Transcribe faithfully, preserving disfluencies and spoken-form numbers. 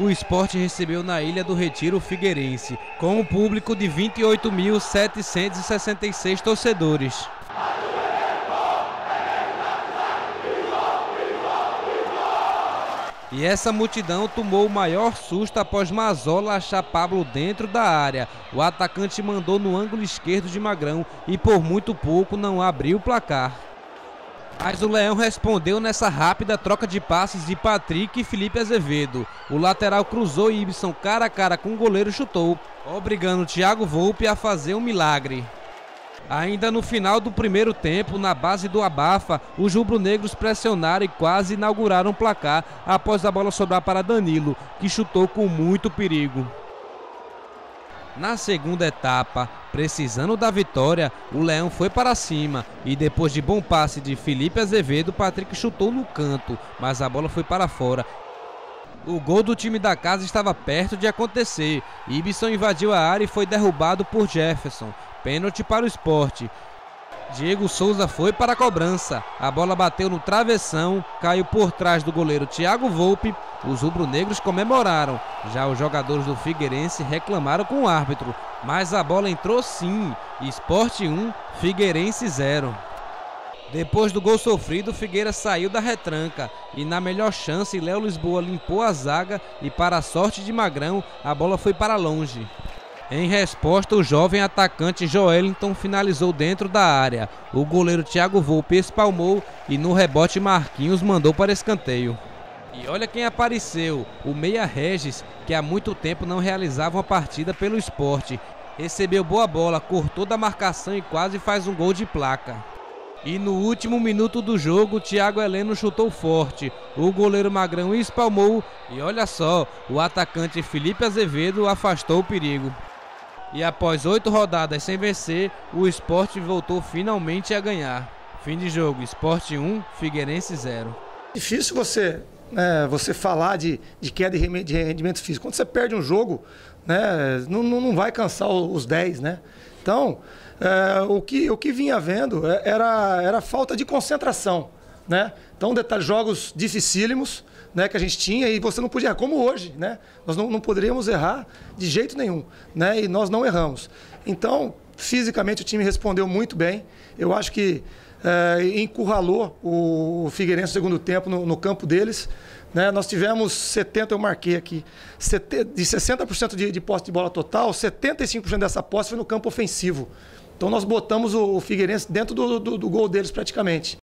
o Sport recebeu na Ilha do Retiro o Figueirense, com um público de vinte e oito mil setecentos e sessenta e seis torcedores. E essa multidão tomou o maior susto após Mazola achar Pablo dentro da área. O atacante mandou no ângulo esquerdo de Magrão e por muito pouco não abriu o placar. Mas o Leão respondeu nessa rápida troca de passes de Patrick e Felipe Azevedo. O lateral cruzou e Ibson cara a cara com o goleiro chutou, obrigando Thiago Volpi a fazer um milagre. Ainda no final do primeiro tempo, na base do abafa, os rubro-negros pressionaram e quase inauguraram o placar após a bola sobrar para Danilo, que chutou com muito perigo. Na segunda etapa, precisando da vitória, o Leão foi para cima e depois de bom passe de Felipe Azevedo, Patrick chutou no canto, mas a bola foi para fora. O gol do time da casa estava perto de acontecer. Ibson invadiu a área e foi derrubado por Jefferson. Pênalti para o Sport. Diego Souza foi para a cobrança. A bola bateu no travessão, caiu por trás do goleiro Thiago Volpi. Os rubro-negros comemoraram. Já os jogadores do Figueirense reclamaram com o árbitro. Mas a bola entrou sim. Sport um, Figueirense zero. Depois do gol sofrido, Figueira saiu da retranca e na melhor chance, Léo Lisboa limpou a zaga e para a sorte de Magrão, a bola foi para longe. Em resposta, o jovem atacante Joelinton finalizou dentro da área. O goleiro Thiago Volpi espalmou e no rebote Marquinhos mandou para escanteio. E olha quem apareceu, o meia Regis, que há muito tempo não realizava uma partida pelo Sport. Recebeu boa bola, cortou da marcação e quase faz um gol de placa. E no último minuto do jogo, Thiago Heleno chutou forte. O goleiro Magrão espalmou e olha só, o atacante Felipe Azevedo afastou o perigo. E após oito rodadas sem vencer, o Sport voltou finalmente a ganhar. Fim de jogo, Sport um, Figueirense zero. Difícil você, né, você falar de, de queda de rendimento físico. Quando você perde um jogo, né, não, não vai cansar os dez, né? Então, é, o, que, o que vinha havendo era, era falta de concentração, né? Então, detalhe, jogos dificílimos, né, que a gente tinha e você não podia errar, como hoje, né? Nós não, não poderíamos errar de jeito nenhum, né? E nós não erramos. Então, fisicamente o time respondeu muito bem. Eu acho que é, encurralou o Figueirense no segundo tempo no, no campo deles. Né? Nós tivemos setenta, eu marquei aqui, de sessenta por cento de, de posse de bola total, setenta e cinco por cento dessa posse foi no campo ofensivo. Então nós botamos o, o Figueirense dentro do, do, do gol deles praticamente.